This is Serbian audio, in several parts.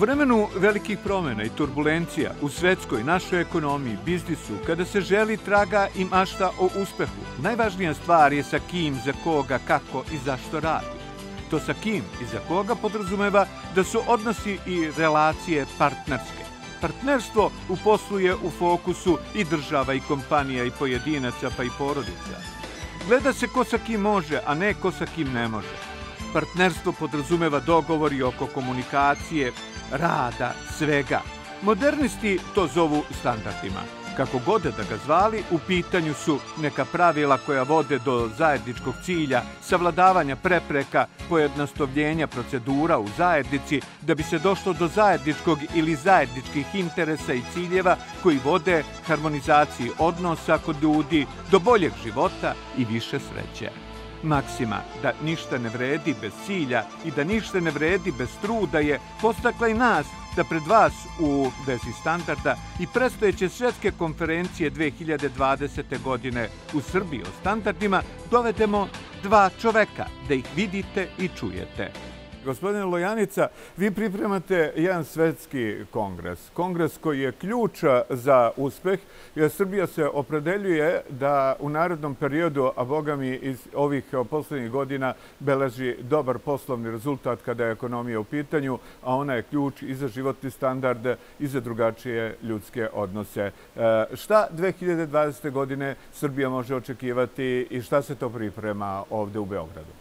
vremenu velikih promjena i turbulencija u svetskoj, našoj ekonomiji, biznisu, kada se želi, traga i mašta o uspehu, najvažnija stvar je sa kim, za koga, kako i zašto radi. To sa kim i za koga podrazumeva da su odnosi i relacije partnerske. Partnerstvo u poslu je u fokusu i država i kompanija i pojedinaca pa i porodica. Gleda se ko sa kim može, a ne ko sa kim ne može. Partnerstvo podrazumeva dogovori oko komunikacije, rada, svega. Modernisti to zovu standardima. Kako god da ga zvali, u pitanju su neka pravila koja vode do zajedničkog cilja, savladavanja prepreka, pojednostavljenja procedura u zajednici, da bi se došlo do zajedničkog ili zajedničkih interesa i ciljeva koji vode harmonizaciji odnosa kod ljudi, do boljeg života i više sreće. Maksima da ništa ne vredi bez cilja i da ništa ne vredi bez truda je podstakla i nas da pred vas u vezi standarda i predstojeće svjetske konferencije 2020. godine u Srbiji o standardima dovedemo dva čoveka da ih vidite i čujete. Gospodine Lojanica, vi pripremate jedan svetski kongres koji je ključ za uspeh, jer Srbija se opredeljuje da u narednom periodu, a boga mi iz ovih poslednjih godina, beleži dobar poslovni rezultat kada je ekonomija u pitanju, a ona je ključ i za životni standard i za drugačije ljudske odnose. Šta 2020. godine Srbija može očekivati i šta se to priprema ovde u Beogradu?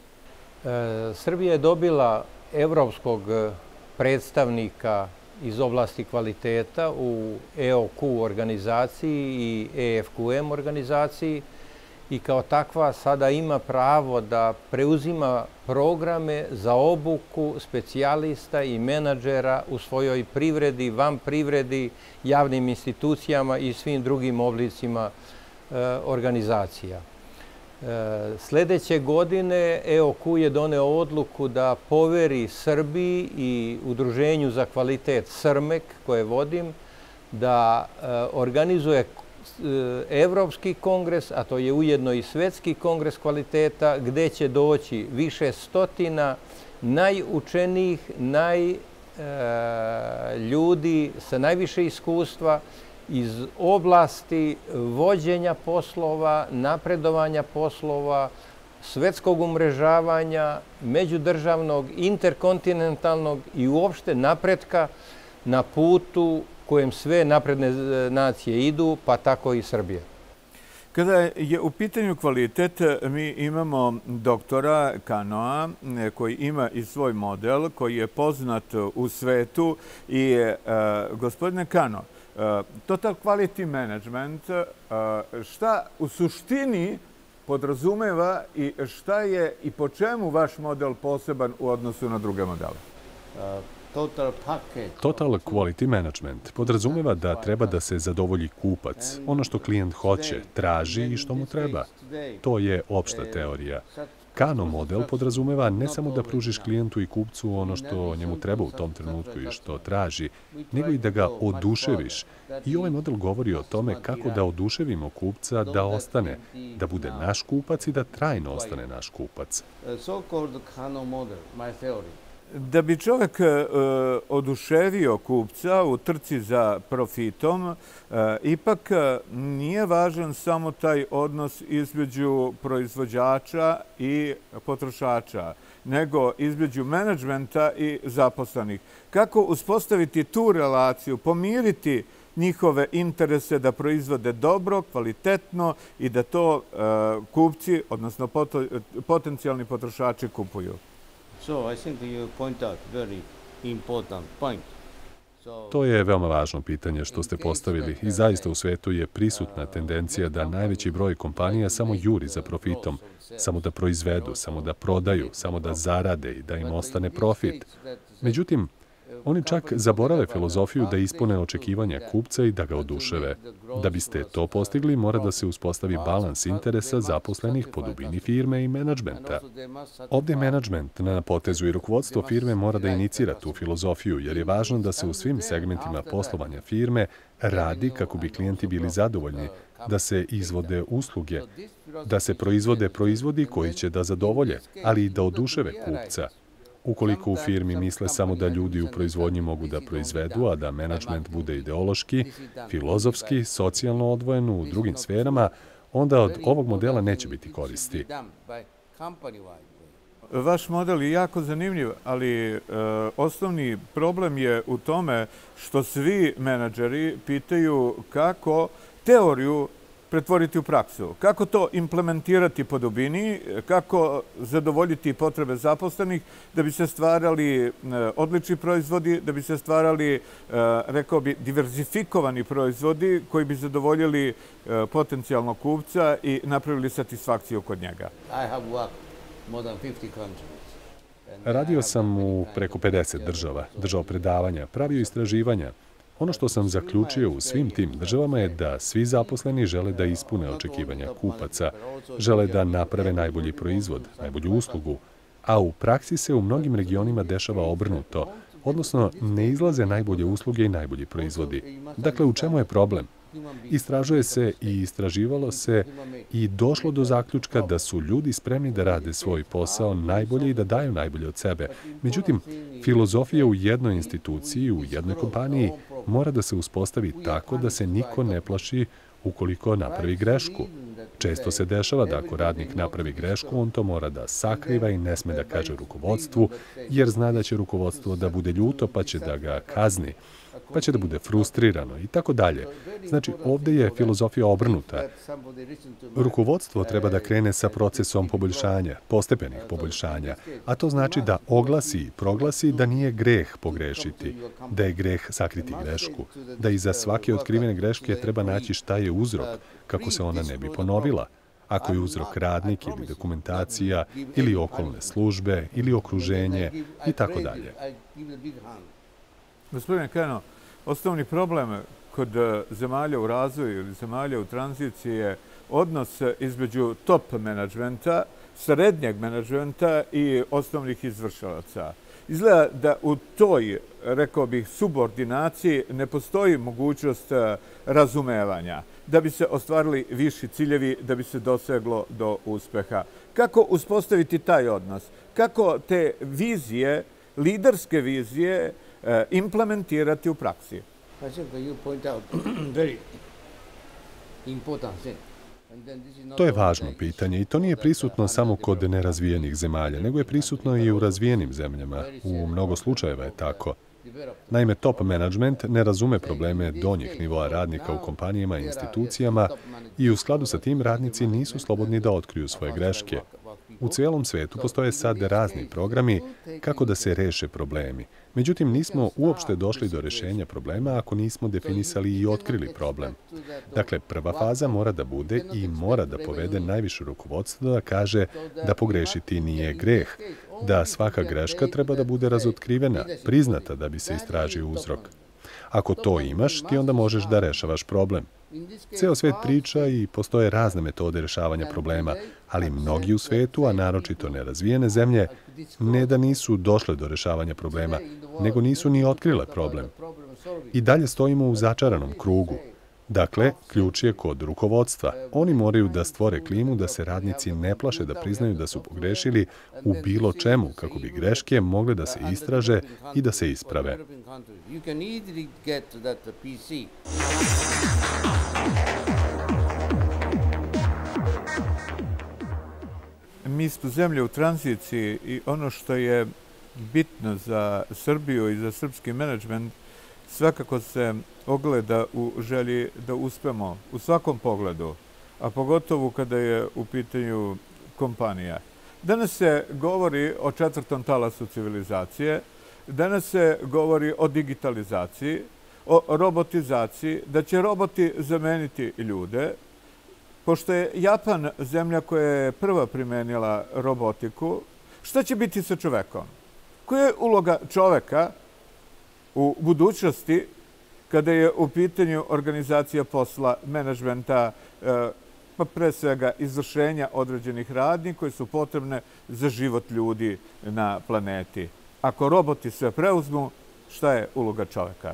Srbija je dobila evropskog predstavnika iz oblasti kvaliteta u EOQ organizaciji i EFQM organizaciji i kao takva sada ima pravo da preuzima programe za obuku specijalista i menadžera u svojoj privredi, van privredi, javnim institucijama i svim drugim oblicima organizacija. Sljedeće godine EOQ je doneo odluku da poveri Srbiji i Udruženju za kvalitet SRMEK, koje vodim, da organizuje Evropski kongres, a to je ujedno i Svetski kongres kvaliteta, gde će doći više stotina najučenijih, ljudi sa najviše iskustva iz oblasti vođenja poslova, napredovanja poslova, svetskog umrežavanja, međudržavnog, interkontinentalnog i uopšte napretka na putu kojem sve napredne nacije idu, pa tako i Srbija. Kada je u pitanju kvalitet, mi imamo doktora Kanoa koji ima i svoj model, koji je poznat u svetu i gospodine Kano, Total Quality Management, šta u suštini podrazumeva i šta je i po čemu vaš model poseban u odnosu na druge modele? Total Quality Management podrazumeva da treba da se zadovolji kupac, ono što klijent hoće, traži i što mu treba. To je opšta teorija. Kano model podrazumeva ne samo da pružiš klijentu i kupcu ono što njemu treba u tom trenutku i što traži, nego i da ga oduševiš. I ovaj model govori o tome kako da oduševimo kupca da ostane, da bude naš kupac i da trajno ostane naš kupac. Da bi čovjek oduševio kupca u trci za profitom, ipak nije važan samo taj odnos između proizvođača i potrošača, nego između menadžmenta i zaposlenih. Kako uspostaviti tu relaciju, pomiriti njihove interese da proizvode dobro, kvalitetno i da to kupci, odnosno potencijalni potrošači kupuju? To je veoma važno pitanje što ste postavili i zaista u svetu je prisutna tendencija da najveći broj kompanija samo juri za profitom, samo da proizvedu, samo da prodaju, samo da zarade i da im ostane profit. Međutim, oni čak zaborave filozofiju da ispune očekivanja kupca i da ga oduševe. Da biste to postigli, mora da se uspostavi balans interesa zaposlenih po dubini firme i menadžmenta. Ovdje menadžment na potezu i rukovodstvo firme mora da inicira tu filozofiju, jer je važno da se u svim segmentima poslovanja firme radi kako bi klijenti bili zadovoljni, da se izvode usluge, da se proizvode proizvodi koji će da zadovolje, ali i da oduševe kupca. Ukoliko u firmi misle samo da ljudi u proizvodnji mogu da proizvedu, a da menadžment bude ideološki, filozofski, socijalno odvojen u drugim sferama, onda od ovog modela neće biti koristi. Vaš model je jako zanimljiv, ali osnovni problem je u tome što svi menadžeri pitaju kako teoriju pretvoriti u praksu, kako to implementirati po dubini, kako zadovoljiti potrebe zaposlenih da bi se stvarali odlični proizvodi, da bi se stvarali, rekao bi, diverzifikovani proizvodi koji bi zadovoljili potencijalnog kupca i napravili satisfakciju kod njega. Radio sam u preko 50 država, držao predavanja, pravio istraživanja. Ono što sam zaključio u svim tim državama je da svi zaposleni žele da ispune očekivanja kupaca, žele da naprave najbolji proizvod, najbolju uslugu, a u praksi se u mnogim regionima dešava obrnuto, odnosno ne izlaze najbolje usluge i najbolji proizvodi. Dakle, u čemu je problem? Istražuje se i istraživalo se i došlo do zaključka da su ljudi spremni da rade svoj posao najbolje i da daju najbolje od sebe. Međutim, filozofija u jednoj instituciji, u jednoj kompaniji, mora da se uspostavi tako da se niko ne plaši ukoliko napravi grešku. Često se dešava da ako radnik napravi grešku, on to mora da sakriva i ne sme da kaže rukovodstvu, jer zna da će rukovodstvo da bude ljuto pa će da ga kazni, pa će da bude frustrirano i tako dalje. Znači, ovdje je filozofija obrnuta. Rukovodstvo treba da krene sa procesom poboljšanja, postepenih poboljšanja, a to znači da oglasi i proglasi da nije greh pogrešiti, da je greh sakriti grešku, da iza svake otkrivene greške treba naći šta je uzrok, kako se ona ne bi ponovila. Ako je uzrok radnik ili dokumentacija, ili okolne službe, ili okruženje i tako dalje. Gospodine Keno, osnovni problem kod zemalja u razvoju ili zemalja u tranziciji je odnos između top menadžmenta, srednjeg menadžmenta i osnovnih izvršilaca. Izgleda da u toj, rekao bih, subordinaciji ne postoji mogućnost razumevanja da bi se ostvarili viši ciljevi, da bi se doseglo do uspeha. Kako uspostaviti taj odnos? Kako te vizije, liderske vizije, implementirati u praksi? To je važno pitanje i to nije prisutno samo kod nerazvijenih zemalja, nego je prisutno i u razvijenim zemljama. U mnogo slučajeva je tako. Naime, top menadžment ne razume probleme donjih nivoa radnika u kompanijama i institucijama i u skladu sa tim radnici nisu slobodni da otkriju svoje greške. U cijelom svetu postoje sad razni programi kako da se reše problemi. Međutim, nismo uopšte došli do rešenja problema ako nismo definisali i otkrili problem. Dakle, prva faza mora da bude i mora da povede najviše rukovodstvo da kaže da pogrešiti nije greh, da svaka greška treba da bude razotkrivena, priznata da bi se istražio uzrok. Ako to imaš, ti onda možeš da rešavaš problem. Ceo svet priča i postoje razne metode rešavanja problema, ali mnogi u svetu, a naročito nerazvijene zemlje, ne da nisu došle do rešavanja problema, nego nisu ni otkrile problem. I dalje stojimo u začaranom krugu. Dakle, ključ je kod rukovodstva. Oni moraju da stvore klimu da se radnici ne plaše da priznaju da su pogrešili u bilo čemu, kako bi greške mogle da se istraže i da se isprave. Mi smo zemlje u tranziciji i ono što je bitno za Srbiju i za srpski menadžment svakako se ogleda u želji da uspemo u svakom pogledu, a pogotovo kada je u pitanju kompanija. Danas se govori o četvrtom talasu civilizacije, danas se govori o digitalizaciji, o robotizaciji, da će roboti zameniti ljude. Pošto je Japan zemlja koja je prva primenila robotiku, šta će biti sa čovekom? Koja je uloga čoveka u budućnosti kada je u pitanju organizacija posla, menadžmenta, pa pre svega izvršenja određenih radnji koje su potrebne za život ljudi na planeti? Ako roboti sve preuzmu, šta je uloga čoveka?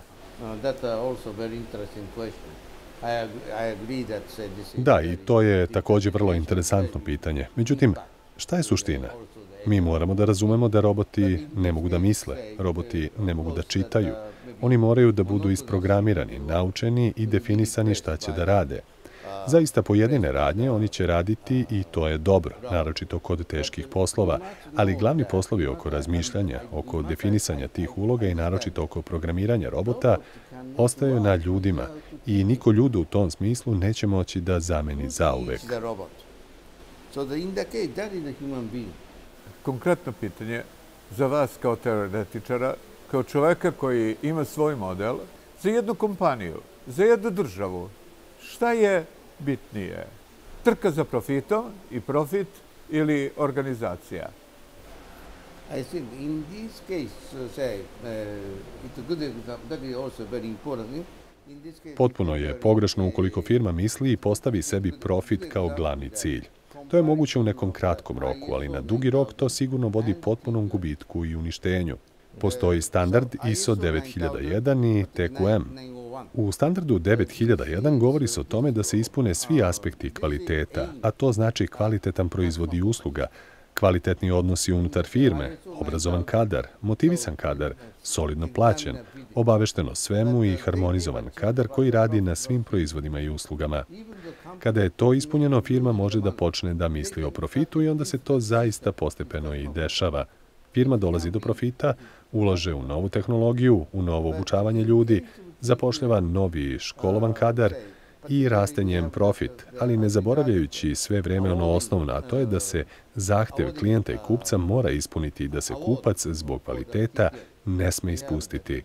Da, i to je također vrlo interesantno pitanje. Međutim, šta je suština? Mi moramo da razumemo da roboti ne mogu da misle, roboti ne mogu da čitaju. Oni moraju da budu isprogramirani, naučeni i definisani šta će da rade. Zaista pojedine radnje oni će raditi i to je dobro, naročito kod teških poslova, ali glavni poslovi oko razmišljanja, oko definisanja tih uloga i naročito oko programiranja robota ostaju na ljudima i niko ljude u tom smislu neće moći da zameni zauvek. Konkretno pitanje za vas kao teoretičara, kao čoveka koji ima svoj model, za jednu kompaniju, za jednu državu, šta je bitnije? Trka za profitom i profit ili organizacija? I think in this case, it's a good example. That is also very important. Potpuno je pogrešno ukoliko firma misli i postavi sebi profit kao glavni cilj. To je moguće u nekom kratkom roku, ali na dugi rok to sigurno vodi potpunom gubitku i uništenju. Postoji standard ISO 9001 i TQM. U standardu 9001 govori se o tome da se ispune svi aspekti kvaliteta, a to znači kvalitetan proizvod i usluga, kvalitetni odnosi unutar firme, obrazovan kadar, motivisan kadar, solidno plaćen, obavešteno svemu i harmonizovan kadar koji radi na svim proizvodima i uslugama. Kada je to ispunjeno, firma može da počne da misli o profitu i onda se to zaista postepeno i dešava. Firma dolazi do profita, ulaže u novu tehnologiju, u novo obučavanje ljudi, zapošljava novi školovan kadar i raste njen profit, ali ne zaboravljajući sve vreme ono osnovno, a to je da se zahtev klijenta i kupca mora ispuniti i da se kupac zbog kvaliteta ne sme ispustiti.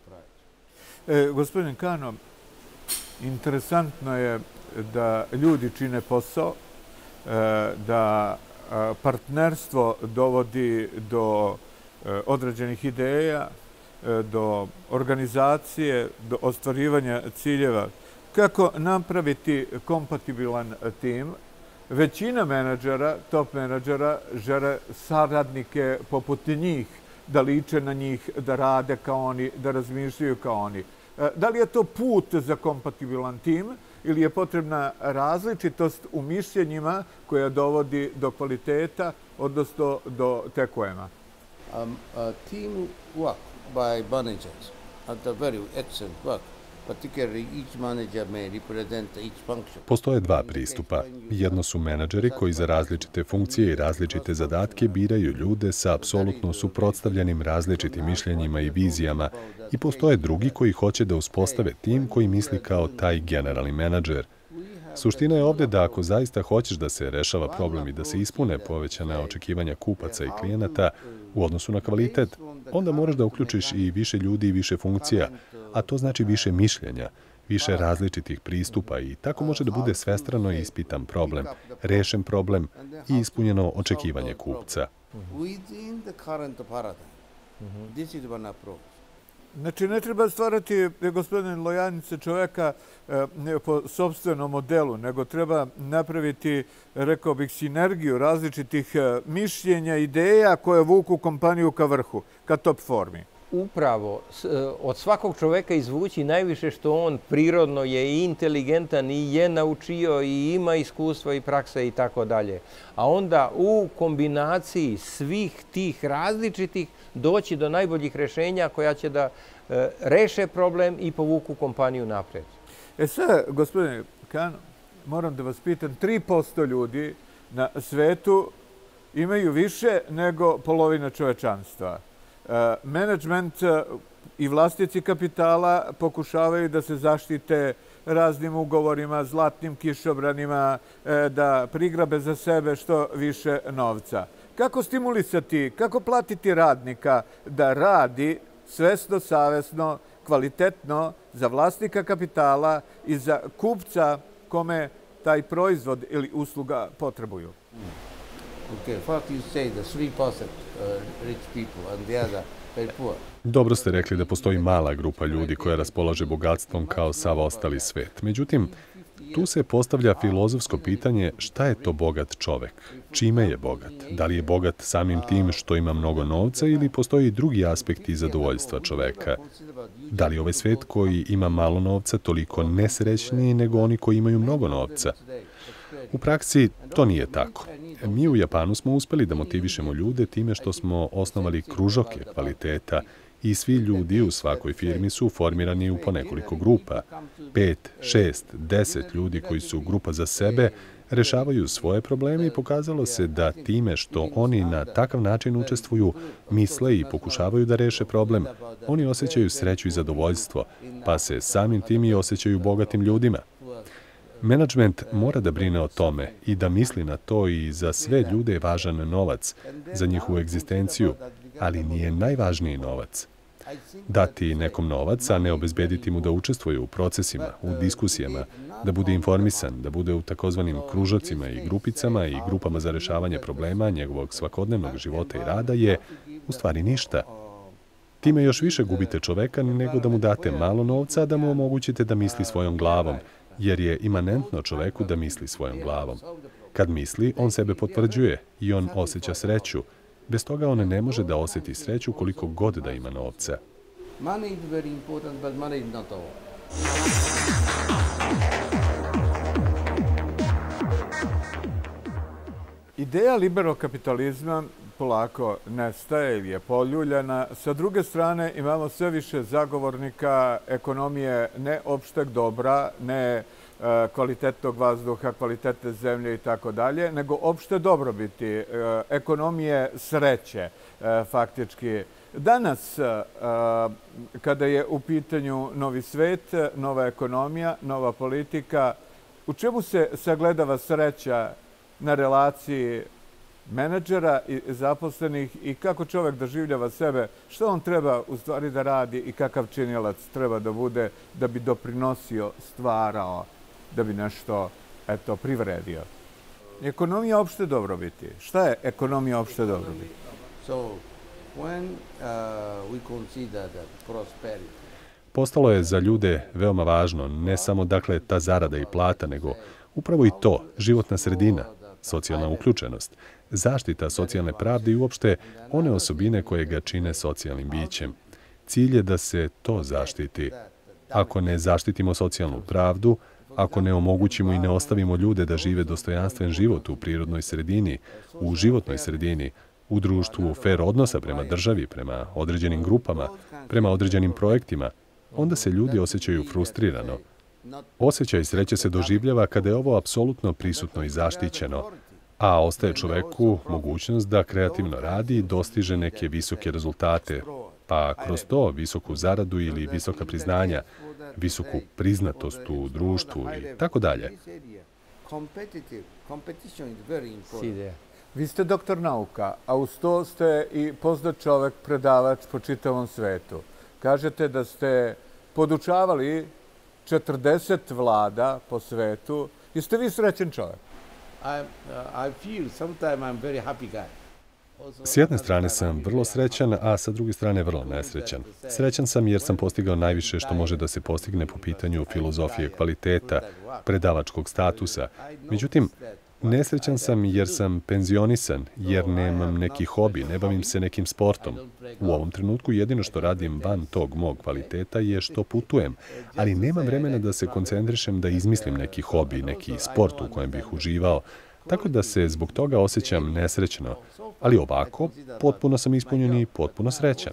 Gospodin Kano, interesantno je da ljudi čine posao, da partnerstvo dovodi do određenih ideja, do organizacije, do ostvarivanja ciljeva. Kako napraviti kompatibilan tim? Većina menadžera, top menadžera, žele saradnike poput njih, da liče na njih, da rade kao oni, da razmišljaju kao oni. Da li je to put za kompatibilan tim ili je potrebna različitost u mišljenjima koja dovodi do kvaliteta, odnosno do TQM-a? Team work by managers are the very excellent work. Postoje dva pristupa. Jedno su menadžeri koji za različite funkcije i različite zadatke biraju ljude sa apsolutno suprotstavljenim različitim mišljenjima i vizijama i postoje drugi koji hoće da uspostave tim koji misli kao taj generalni menadžer. Suština je ovde da ako zaista hoćeš da se rešava problem i da se ispune povećana očekivanja kupaca i klijenata u odnosu na kvalitet, onda moraš da uključiš i više ljudi i više funkcija, a to znači više mišljenja, više različitih pristupa i tako može da bude svestrano ispitan problem, rešen problem i ispunjeno očekivanje kupca. Znači, ne treba stvarati, gospodine Lojanice, čoveka po sopstvenom modelu, nego treba napraviti, rekao bih, sinergiju različitih mišljenja, ideja koje vuku kompaniju ka vrhu, ka top formi. Upravo, od svakog čoveka izvući najviše što on prirodno je i inteligentan i je naučio i ima iskustva i prakse i tako dalje. A onda u kombinaciji svih tih različitih doći do najboljih rešenja koja će da reše problem i povuku kompaniju napred. Sad, gospodine Kano, moram da vas pitam, 3% ljudi na svetu imaju više nego polovina čovečanstva. Menadžment i vlasnici kapitala pokušavaju da se zaštite raznim ugovorima, zlatnim kišobranima, da prigrabe za sebe što više novca. Kako stimulisati, kako platiti radnika da radi svesno, savesno, kvalitetno za vlasnika kapitala i za kupca kome taj proizvod ili usluga potrebuju? Dobro ste rekli da postoji mala grupa ljudi koja raspolaže bogatstvom kao sav ostali svet. Međutim, tu se postavlja filozofsko pitanje šta je to bogat čovek? Čime je bogat? Da li je bogat samim tim što ima mnogo novca ili postoji drugi aspekti zadovoljstva čoveka? Da li je ovaj svet koji ima malo novca toliko nesrećniji nego oni koji imaju mnogo novca? U praksi to nije tako. Mi u Japanu smo uspeli da motivišemo ljude time što smo osnovali kružoke kvaliteta i svi ljudi u svakoj firmi su formirani u po nekoliko grupa. 5, 6, 10 ljudi koji su grupa za sebe rešavaju svoje probleme i pokazalo se da time što oni na takav način učestvuju, misle i pokušavaju da reše problem, oni osjećaju sreću i zadovoljstvo, pa se samim tim i osjećaju bogatim ljudima. Menadžment mora da brine o tome i da misli na to i za sve ljude je važan novac, za njihovu egzistenciju, ali nije najvažniji novac. Dati nekom novac, a ne obezbediti mu da učestvuje u procesima, u diskusijama, da bude informisan, da bude u takozvanim kružocima i grupicama i grupama za rešavanje problema njegovog svakodnevnog života i rada je u stvari ništa. Time još više gubite čoveka nego da mu date malo novca, a da mu omogućite da misli svojom glavom, jer je imanentno čoveku da misli svojom glavom. Kad misli, on sebe potvrđuje i on osjeća sreću. Bez toga on ne može da osjeti sreću koliko god da ima novca. Money is very important, but money is not all. Ideja liberokapitalizma polako nestaje ili je poljuljana. Sa druge strane imamo sve više zagovornika ekonomije ne opšteg dobra, ne kvalitetnog vazduha, kvalitetne zemlje i tako dalje, nego opšte dobrobiti, ekonomije sreće faktički. Danas, kada je u pitanju novi svet, nova ekonomija, nova politika, u čemu se sagledava sreća na relaciji menadžera i zaposlenih i kako čovek doživljava sebe, što on treba u stvari da radi i kakav činilac treba da bude da bi doprinosio, stvarao, da bi nešto, privredio. Ekonomija opšte dobrobiti. Šta je ekonomija opšte dobrobiti? So, when we consider that prosperity, Postalo je za ljude veoma važno ne samo dakle ta zarada i plata, nego upravo i to, životna sredina, socijalna uključenost, zaštita socijalne pravde i uopšte one osobine koje ga čine socijalnim bićem. Cilj je da se to zaštiti. Ako ne zaštitimo socijalnu pravdu, ako ne omogućimo i ne ostavimo ljude da žive dostojanstven život u prirodnoj sredini, u životnoj sredini, u društvu fer odnosa prema državi, prema određenim grupama, prema određenim projektima, onda se ljudi osjećaju frustrirano. Osjećaj sreće se doživljava kada je ovo apsolutno prisutno i zaštićeno, a ostaje čoveku mogućnost da kreativno radi i dostiže neke visoke rezultate, pa kroz to visoku zaradu ili visoka priznanja, visoku priznatost u društvu i tako dalje. Vi ste doktor nauka, a uz to ste i poznat čovek, predavač po čitavom svetu. Kažete da ste podučavali 40 vlada po svetu. Jeste vi srećen čovek? I feel sometimes I'm very happy guy. S jedne strane sam vrlo srećan, a sa druge strane vrlo nesrećan. Srećan sam jer sam postigao najviše što može da se postigne po pitanju filozofije kvaliteta, predavačkog statusa. Međutim, nesrećan sam jer sam penzionisan, jer nemam neki hobi, ne bavim se nekim sportom. U ovom trenutku jedino što radim van tog mog kvaliteta je što putujem, ali nemam vremena da se koncentrišem da izmislim neki hobi, neki sport u kojem bih uživao, tako da se zbog toga osjećam nesrećno. Ali ovako, potpuno sam ispunjen i potpuno srećan.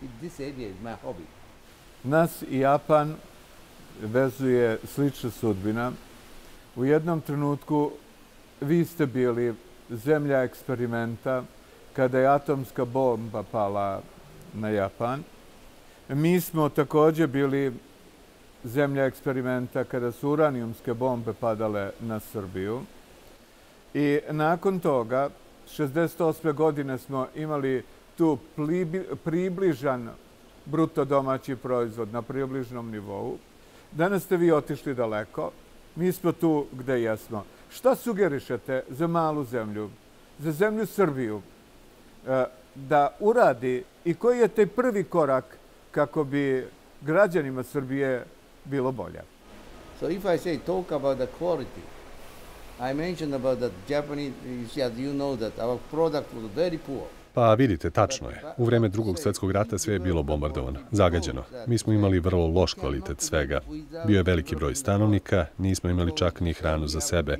Nas i Japan vezuje slična sudbina. U jednom trenutku vi ste bili zemlja eksperimenta kada je atomska bomba pala na Japan. Mi smo takođe bili zemlja eksperimenta kada su uranijumske bombe padale na Srbiju. I nakon toga, 68. godine smo imali tu približan bruto domaći proizvod na približnom nivou. Danas ste vi otišli daleko. Mi smo tu gde jesmo. Šta sugerišete za malu zemlju, za zemlju Srbiju, da uradi i koji je taj prvi korak kako bi građanima Srbije bilo bolje? So if I say talk about the quality, I mentioned about the Japanese, you know that our product was very poor. Pa vidite, tačno je. U vreme Drugog svjetskog rata sve je bilo bombardovano, zagađeno. Mi smo imali vrlo loš kvalitet svega. Bio je veliki broj stanovnika, nismo imali čak ni hranu za sebe.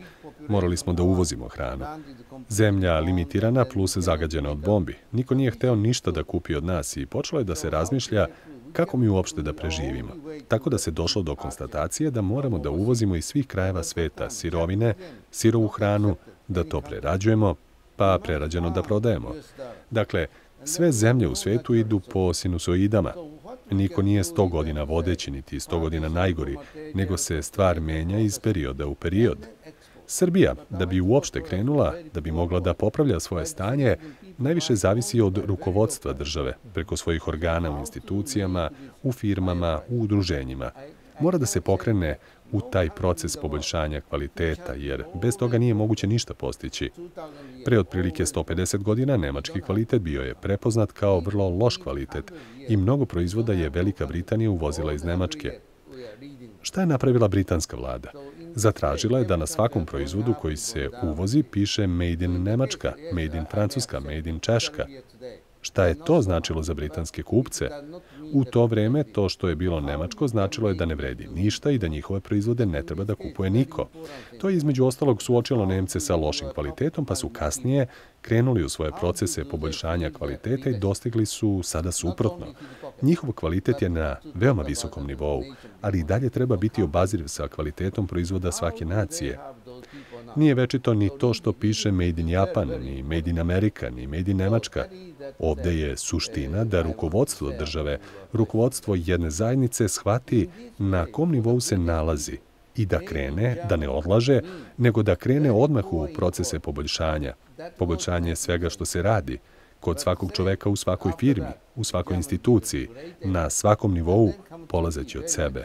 Morali smo da uvozimo hranu. Zemlja limitirana plus zagađena od bombi. Niko nije hteo ništa da kupi od nas i počelo je da se razmišlja kako mi uopšte da preživimo. Tako da se došlo do konstatacije da moramo da uvozimo iz svih krajeva sveta sirovine, sirovu hranu, da to prerađujemo, pa prerađeno da prodajemo. Dakle, sve zemlje u svetu idu po sinusoidama. Niko nije 100 godina vodeći, niti 100 godina najgori, nego se stvar menja iz perioda u period. Srbija, da bi uopšte krenula, da bi mogla da popravlja svoje stanje, najviše zavisi od rukovodstva države, preko svojih organa u institucijama, u firmama, u udruženjima. Mora da se pokrene u taj proces poboljšanja kvaliteta, jer bez toga nije moguće ništa postići. Pre otprilike 150 godina nemački kvalitet bio je prepoznat kao vrlo loš kvalitet i mnogo proizvoda je Velika Britanija uvozila iz Nemačke. Šta je napravila britanska vlada? Zatražila je da na svakom proizvodu koji se uvozi piše Made in Nemačka, Made in Francuska, Made in Češka. Šta je to značilo za britanske kupce? U to vreme to što je bilo nemačko značilo je da ne vredi ništa i da njihove proizvode ne treba da kupuje niko. To je između ostalog suočilo Nemce sa lošim kvalitetom, pa su kasnije krenuli u svoje procese poboljšanja kvaliteta i dostigli su sada suprotno. Njihov kvalitet je na veoma visokom nivou, ali i dalje treba biti obaziriv sa kvalitetom proizvoda svake nacije. Nije večito ni to što piše Made in Japan, ni Made in Amerika, ni Made in Nemačka. Ovde je suština da rukovodstvo države, rukovodstvo jedne zajednice shvati na kom nivou se nalazi i da krene, da ne odlaže, nego da krene odmah u procese poboljšanja. Poboljšanje svega što se radi, kod svakog čoveka u svakoj firmi, u svakoj instituciji, na svakom nivou, polazeći od sebe.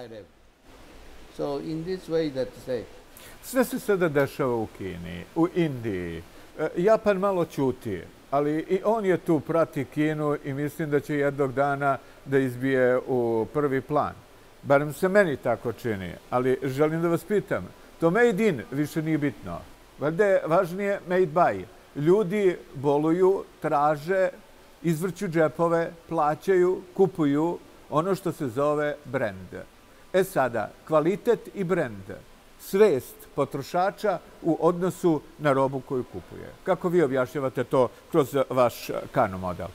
Sve se sada dešava u Kini, u Indiji. Japan malo ćuti, ali i on je tu, prati Kinu i mislim da će jednog dana da izbije u prvi plan. Barem se meni tako čini, ali želim da vas pitam, to made in više nije bitno. Valjda je važnije made by. Ljudi boluju, traže, izvrću džepove, plaćaju, kupuju ono što se zove brend. E sada, kvalitet i brend. Svest potrošača u odnosu na robu koju kupuje. Kako vi objašnjavate to kroz vaš Kano model?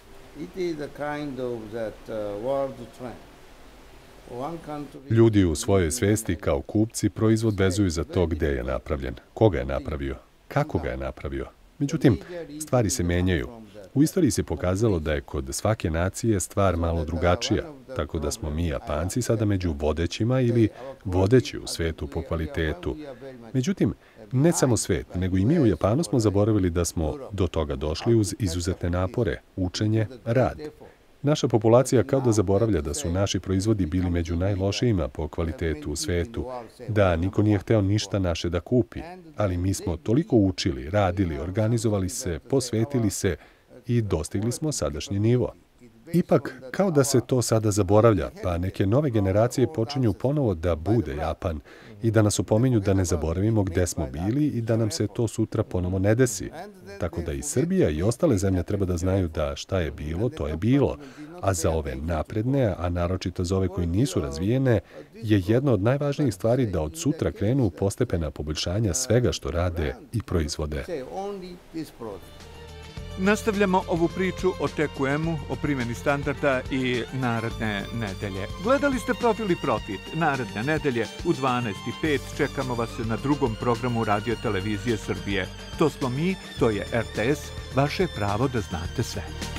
Ljudi u svojoj svesti kao kupci proizvod vezuju za to gde je napravljen, koga je napravio, kako ga je napravio. Međutim, stvari se menjaju. U istoriji se pokazalo da je kod svake nacije stvar malo drugačija, tako da smo mi Japanci sada među vodećima ili vodeći u svetu po kvalitetu. Međutim, ne samo svet, nego i mi u Japanu smo zaboravili da smo do toga došli uz izuzetne napore, učenje, rad. Naša populacija kao da zaboravlja da su naši proizvodi bili među najlošijima po kvalitetu u svetu, da niko nije hteo ništa naše da kupi, ali mi smo toliko učili, radili, organizovali se, posvetili se i dostigli smo sadašnji nivo. Ipak, kao da se to sada zaboravlja, pa neke nove generacije počinju ponovo da bude Japan i da nas opominju da ne zaboravimo gde smo bili i da nam se to sutra ponovo ne desi. Tako da i Srbija i ostale zemlje treba da znaju da šta je bilo, to je bilo. A za ove napredne, a naročito za ove koji nisu razvijene, je jedna od najvažnijih stvari da od sutra krenu postepena poboljšanja svega što rade i proizvode. Nastavljamo ovu priču o TQM-u, o primjeni standarda i naredne nedelje. Gledali ste Profil i Profit. Naredne nedelje u 12:05 čekamo vas na drugom programu Radio Televizije Srbije. To smo mi, to je RTS, vaše pravo da znate sve.